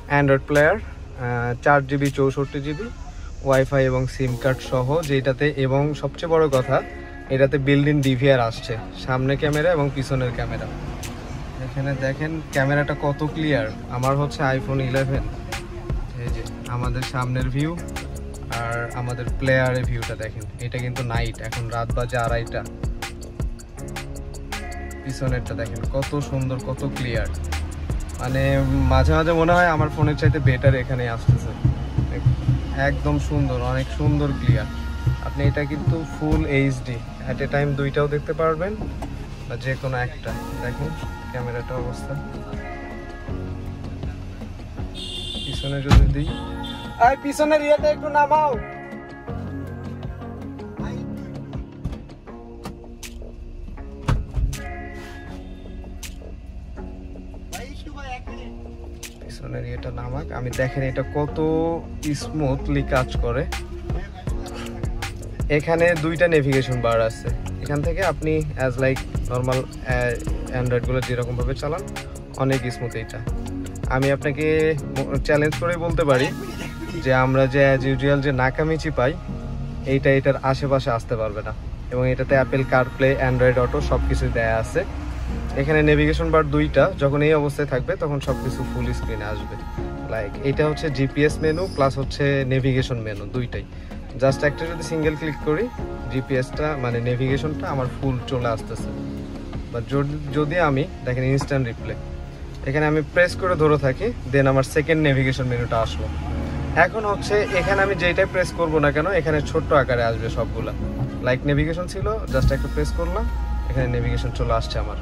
Android player, 4GB 64GB wifi এবং সিম card সহ, যেটাতে এবং সবচেয়ে বড় কথা এটাতে বিল্ড ইন DVR আসছে, সামনে ক্যামেরা এবং পিছনের ক্যামেরা। এখানে দেখেন ক্যামেরাটা কত ক্লিয়ার। আমার হচ্ছে আইফোন 11, এই যে আমাদের সামনের ভিউ আর আমাদের প্লেয়ারের ভিউটা দেখেন। এটা কিন্তু নাইট, এখন রাত বাজে 2:30টা। পিছনেরটা দেখেন কত সুন্দর, কত ক্লিয়ার। মানে মাঝে মাঝে মনে হয় আমার ফোনের চাইতে বেটার এখানে আসতেছে। একদম সুন্দর, অনেক সুন্দর ক্লিয়ার। আপনি এটা কিন্তু full HD at a time দুইটাও দেখতে পারবেন, বা যে কোনো একটা। দেখেন ক্যামেরাটা অবস্থা। পিছনে যদি দিই, আই পিছনের ইয়েটা একটু নামাও। পিছনের ইয়েটা নামাক, আমি দেখেন এটা কত স্মুথলি কাজ করে। এখানে দুইটা নেভিগেশন বার আছে। এখান থেকে আপনি অ্যাজ লাইক নর্মাল অ্যান্ড্রয়েডগুলো যেরকমভাবে চালান অনেক স্মুথ। এইটা আমি আপনাকে চ্যালেঞ্জ করেই বলতে পারি যে আমরা যে অ্যাজ ইউজুয়াল যে নাকামিচি পাই, এটার আশেপাশে আসতে পারবে না। এবং এটাতে অ্যাপেল কারপ্লে, অ্যান্ড্রয়েড অটো সব কিছু দেয়া আছে। এখানে নেভিগেশন বার দুইটা, যখন এই অবস্থায় থাকবে তখন সব কিছু ফুল স্ক্রিনে আসবে। লাইক এটা হচ্ছে জিপিএস মেনু প্লাস হচ্ছে নেভিগেশন মেনু, দুইটাই। জাস্ট একটা যদি সিঙ্গেল ক্লিক করি, জিপিএসটা মানে নেভিগেশনটা আমার ফুল চলে আসতেছে। বা যদি আমি দেখেন ইনস্ট্যান্ট রিপ্লে, এখানে আমি প্রেস করে ধরে থাকি, দেন আমার সেকেন্ড নেভিগেশন মেনুটা আসলো। এখন হচ্ছে এখানে আমি যেটাই প্রেস করব না কেন, এখানে ছোট্ট আকারে আসবে সবগুলা। লাইক নেভিগেশন ছিল, জাস্ট একটা প্রেস করলাম, এখানে নেভিগেশন চলে আসছে। আমার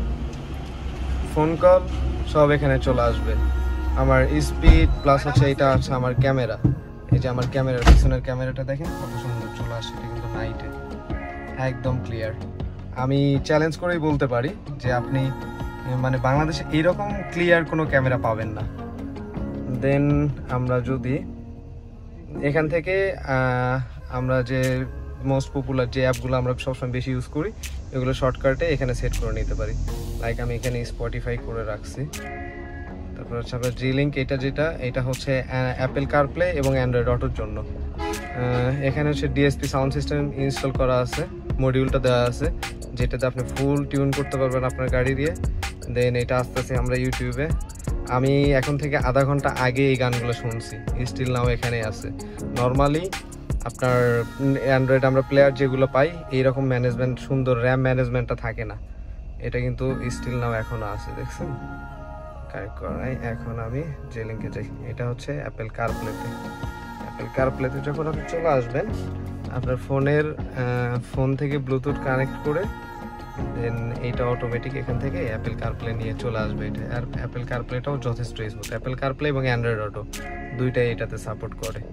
ফোন কল সব এখানে চলে আসবে। আমার স্পিড প্লাস হচ্ছে এটা হচ্ছে আমার ক্যামেরা। এই যে আমার ক্যামেরার পিছনের ক্যামেরাটা দেখেন কত সুন্দর চলে আসে। এটা কিন্তু নাইটে একদম ক্লিয়ার। আমি চ্যালেঞ্জ করেই বলতে পারি যে আপনি মানে বাংলাদেশে এইরকম ক্লিয়ার কোনো ক্যামেরা পাবেন না। দেন আমরা যদি এখান থেকে আমরা যে মোস্ট পপুলার যে অ্যাপগুলো আমরা সবসময় বেশি ইউজ করি, এগুলো শর্টকাটে এখানে সেট করে নিতে পারি। লাইক আমি এখানে স্পটিফাই করে রাখছি। তারপর হচ্ছে আপনার জিলিঙ্ক, এটা হচ্ছে অ্যাপেল কারপ্লে এবং অ্যান্ড্রয়েড অটোর জন্য। এখানে হচ্ছে ডিএসপি সাউন্ড সিস্টেম ইনস্টল করা আছে, মডিউলটা দেওয়া আছে, যেটাতে আপনি ফুল টিউন করতে পারবেন আপনার গাড়ি দিয়ে। দেন এটা আসতেছে আমরা ইউটিউবে। আমি এখন থেকে আধা ঘন্টা আগে এই গানগুলো শুনছি, স্টিল নাও এখানে আছে। নর্মালি আপনার অ্যান্ড্রয়েড আমরা প্লেয়ার যেগুলো পাই এইরকম ম্যানেজমেন্ট, সুন্দর র্যাম ম্যানেজমেন্টটা থাকে না। এটা কিন্তু স্টিল নাও এখনও আছে, দেখছেন কারেক্ট করা নাই। এখন আমি যে লিঙ্কে যাই, এটা হচ্ছে অ্যাপেল কারপ্লেতে। অ্যাপেল কারপ্লেতে যখন আপনি চলে আসবেন, আপনার ফোন থেকে ব্লুটুথ কানেক্ট করে দেন এইটা অটোমেটিক এখান থেকে অ্যাপেল কারপ্লে নিয়ে চলে আসবে। এটা আর অ্যাপেল কারপ্লেটাও যথেষ্ট স্মুথ। অ্যাপেল কারপ্লে এবং অ্যান্ড্রয়েড অটো দুইটাই এটাতে সাপোর্ট করে।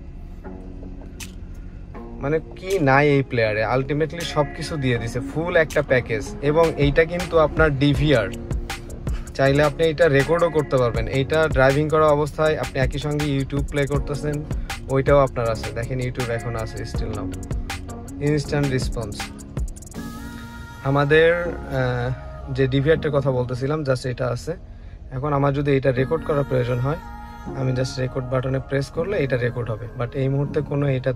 মানে কি নাই এই প্লেয়ারে, আলটিমেটলি সব কিছু দিয়ে দিছে, ফুল একটা প্যাকেজ। এবং এইটা কিন্তু আপনার DVR, চাইলে আপনি এটা রেকর্ডও করতে পারবেন। এইটা ড্রাইভিং করা অবস্থায় আপনি একই সঙ্গে ইউটিউব প্লে করতেছেন, ওইটাও আপনার আছে। দেখেন ইউটিউব এখন আছে স্টিল নাও, ইনস্ট্যান্ট রেসপন্স। আমাদের যে DVRটার কথা বলতেছিলাম, জাস্ট এটা আছে। এখন আমার যদি এটা রেকর্ড করার প্রয়োজন হয়, আমি জাস্ট রেকর্ড বাটনে প্রেস করলে এটা রেকর্ড হবে। বাট এই মুহূর্তে কোনো এটা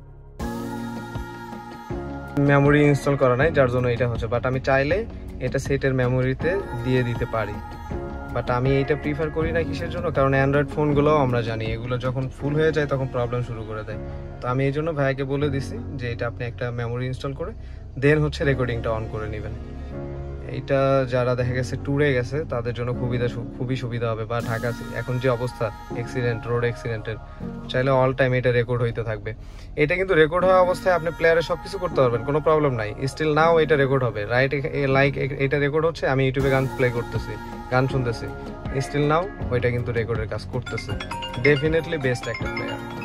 মেমোরি ইনস্টল করা নাই, যার জন্য এটা হচ্ছে। বাট আমি চাইলে এটা সেটের মেমোরিতে দিয়ে দিতে পারি। বাট আমি এইটা প্রিফার করি না, কিসের জন্য? কারণ অ্যান্ড্রয়েড ফোনগুলোও আমরা জানি এগুলো যখন ফুল হয়ে যায় তখন প্রবলেম শুরু করে দেয়। তো আমি এই জন্য ভাইয়াকে বলে দিছি যে এটা আপনি একটা মেমোরি ইনস্টল করে দেন হচ্ছে রেকর্ডিংটা অন করে নেবেন। এইটা যারা দেখা গেছে ট্যুরে গেছে তাদের জন্য খুবই সুবিধা হবে। বা ঢাকা এখন যে অবস্থা রোড অ্যাক্সিডেন্টের, চাইলে অল টাইম এটা রেকর্ড হইতে থাকবে। এটা কিন্তু রেকর্ড হওয়া অবস্থায় আপনি প্লেয়ারে সবকিছু করতে পারবেন, কোনো প্রবলেম নাই। স্টিল নাও এটা রেকর্ড হবে, রাইট? লাইক এটা রেকর্ড হচ্ছে, আমি ইউটিউবে গান প্লে করতেছি, গান শুনতেছি, স্টিল নাও ওইটা কিন্তু রেকর্ডের কাজ করতেছে। ডেফিনেটলি বেস্ট একটা প্লেয়ার।